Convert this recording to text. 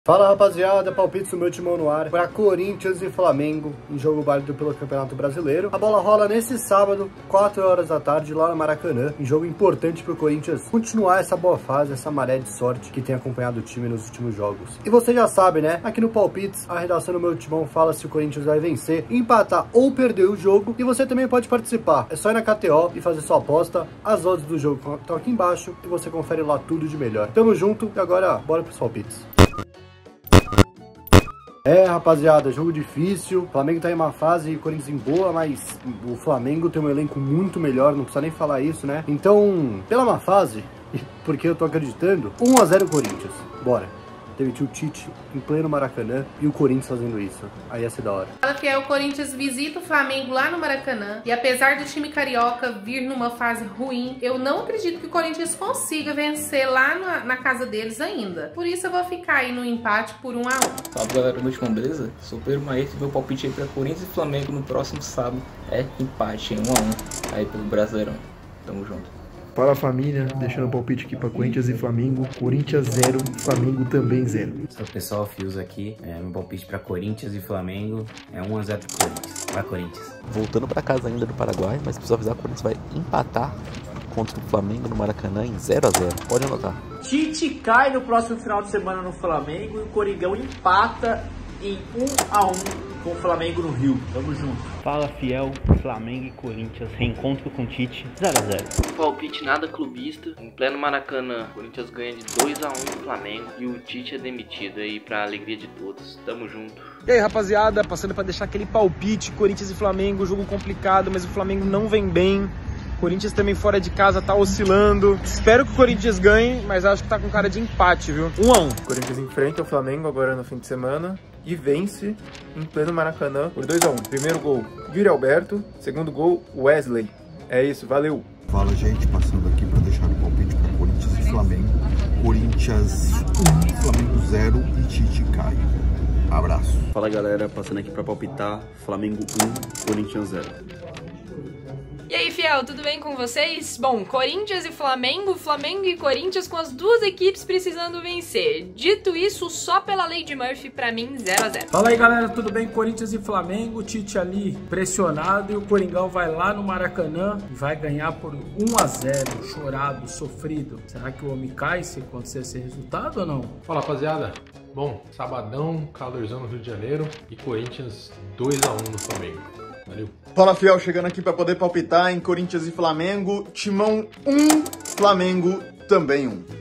Fala rapaziada, palpites do meu timão no ar para Corinthians e Flamengo em jogo válido pelo Campeonato Brasileiro. A bola rola nesse sábado, 4 horas da tarde, lá no Maracanã, em jogo importante para o Corinthians continuar essa boa fase, essa maré de sorte que tem acompanhado o time nos últimos jogos. E você já sabe, né? Aqui no Palpites, a redação do meu timão fala se o Corinthians vai vencer, empatar ou perder o jogo. E você também pode participar, é só ir na KTO e fazer sua aposta. As odds do jogo estão aqui embaixo e você confere lá tudo de melhor. Tamo junto e agora bora pros palpites. Rapaziada, jogo difícil, o Flamengo tá em uma fase e o Corinthians em boa, mas o Flamengo tem um elenco muito melhor, não precisa nem falar isso, né? Então, pela má fase, porque eu tô acreditando, 1 a 0 Corinthians, bora. Demitiu o Tite em pleno Maracanã e o Corinthians fazendo isso. Aí ia ser da hora. Fala que o Corinthians visita o Flamengo lá no Maracanã. E apesar do time carioca vir numa fase ruim, eu não acredito que o Corinthians consiga vencer lá na casa deles ainda. Por isso eu vou ficar aí no empate por 1 a 1. Salve galera do meu timão, beleza? Sou o Pedro Maestro, meu palpite aí pra Corinthians e Flamengo no próximo sábado é empate em 1 a 1 aí pelo Brasileirão. Tamo junto. Fala família, deixando o palpite aqui para Corinthians e Flamengo. Corinthians 0, Flamengo também 0. Sou o pessoal Fios aqui, meu palpite para Corinthians e Flamengo é 1 a 0 pro Corinthians. Vai Corinthians. Voltando para casa ainda do Paraguai, mas preciso avisar que o Corinthians vai empatar contra o Flamengo no Maracanã em 0 a 0. Pode anotar. Tite cai no próximo final de semana no Flamengo e o Coringão empata em 1 a 1 com o Flamengo no Rio. Tamo junto. Fala fiel, Flamengo e Corinthians, reencontro com Tite, 0 a 0. Palpite nada clubista, em pleno Maracanã, Corinthians ganha de 2 a 1 do Flamengo e o Tite é demitido aí pra alegria de todos. Tamo junto. E aí rapaziada, passando pra deixar aquele palpite, Corinthians e Flamengo, jogo complicado, mas o Flamengo não vem bem. Corinthians também fora de casa tá oscilando. Espero que o Corinthians ganhe, mas acho que tá com cara de empate, viu? 1 a 1. Corinthians enfrenta o Flamengo agora no fim de semana e vence em pleno Maracanã por 2 a 1. Primeiro gol, Yuri Alberto. Segundo gol, Wesley. É isso, valeu. Fala gente, passando aqui para deixar o palpite para Corinthians e Flamengo. Corinthians 1, Flamengo 0 e Tite cai. Abraço. Fala galera, passando aqui para palpitar. Flamengo 1, Corinthians 0. E aí, fiel, tudo bem com vocês? Bom, Corinthians e Flamengo, Flamengo e Corinthians com as duas equipes precisando vencer. Dito isso, só pela lei de Murphy, pra mim, 0 a 0. Fala aí, galera, tudo bem? Corinthians e Flamengo, Tite ali pressionado e o Coringão vai lá no Maracanã e vai ganhar por 1 a 0, chorado, sofrido. Será que o homem cai se acontecer esse resultado ou não? Fala, rapaziada. Bom, sabadão, calorzão no Rio de Janeiro e Corinthians 2 a 1 no Flamengo. Valeu. Fala fiel, chegando aqui para poder palpitar em Corinthians e Flamengo. Timão 1, Flamengo também 1.